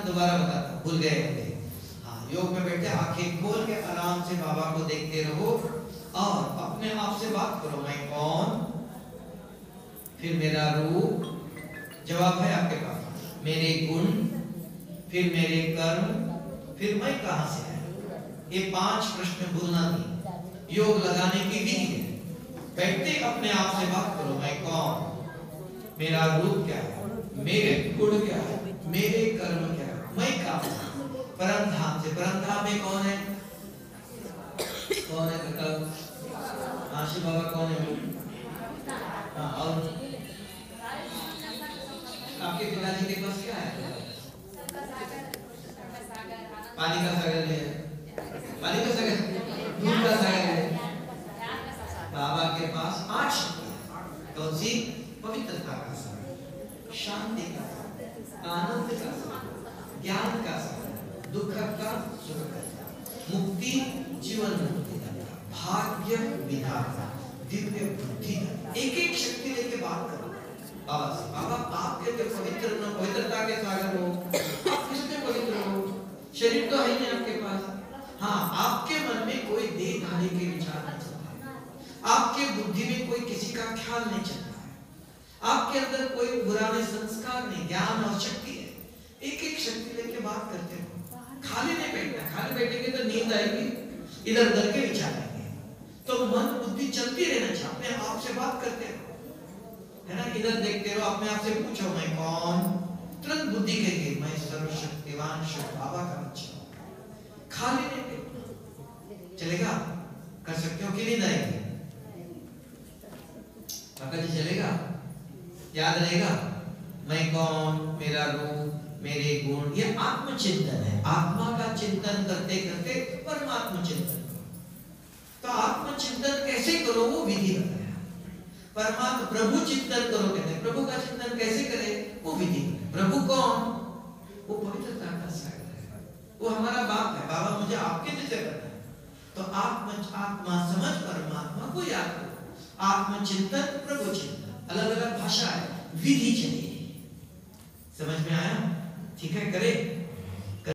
दोबारा बताता हूँ, भूल गए होंगे। हाँ, योग में बैठे आंखें खोल के आराम से बाबा को देखते रहो और अपने आप से बात करो, मैं कौन, फिर मेरा रूप, जवाब है आपके पास, मेरे गुण, फिर मेरे कर्म, फिर मैं कहां से आया। ये 5 प्रश्न भूलना नहीं, योग लगाने की विधि है। बैठते अपने आप से बात करो, मैं कौन, मेरा रूप क्या है, मेरे गुण क्या है, मेरे कर्म क्या है, मैं कहां से, परमधाम से। परमधाम में कौन है, कौन है कल आशी बाबा कौन है? हाँ, और आपके पिताजी के पास क्या है? पानी का सागर है, पानी का सागर, दूध का सागर है। बाबा के पास 8 शक्ति है। कौन सी? पवित्रता का सागर, शांति का सागर, आनंद का सागर, ज्ञान का सागर, दुख का सुख का, मुक्ति जीवन मुक्ति का, भाग्य विधाता, दिव्य बुद्धि। एक एक शक्ति लेके बात करो बाबा से। बाबा आप कहते पवित्रता के सागर हो, आप किसमें पवित्र हो? शरीर तो है नहीं आपके पास। हाँ, आपके मन में कोई देहधारी के विचार नहीं चलता है, आपके बुद्धि में कोई किसी का ख्याल नहीं चलता है, आपके अंदर कोई पुराने संस्कार नहीं, ज्ञान और शक्ति है। एक एक शक्ति लेके बात करते हो, खाली नहीं बैठना। खाली बैठेंगे तो नींद आएगी, इधर उधर के विचार आएंगे। तो मन बुद्धि चलती रहना चाहिए, अपने आप से बात करते रहो, है ना। इधर देखते रहो, अपने आप से पूछो, मैं कौन, तुरंत बुद्धि कहेगी मैं सर्वशक्तिवान शिव बाबा का बच्चा हूं। खाली नहीं बैठना। चलेगा? कर सकते हो कि नींद आएगी? पापा जी चलेगा? याद रहेगा? मैं कौन, मेरा रूप, मेरे गुण, ये आत्मचिंतन है। आत्मा का चिंतन करते करते परमात्मा चिंतन करो। तो आत्मचिंतन कैसे करो वो विधि बताया। परमात्मा प्रभु चिंतन करो कहते हैं, प्रभु का चिंतन कैसे करें वो विधि। प्रभु कौन? वो पवित्रता का सागर है, वो हमारा बाप है। बाबा मुझे आपके जैसे करना है, तो आत्मा समझ परमात्मा को याद करो। आत्मचिंतन, प्रभु चिंतन, अलग अलग भाषा है, विधि चाहिए। समझ में आया? ठीक है, करें।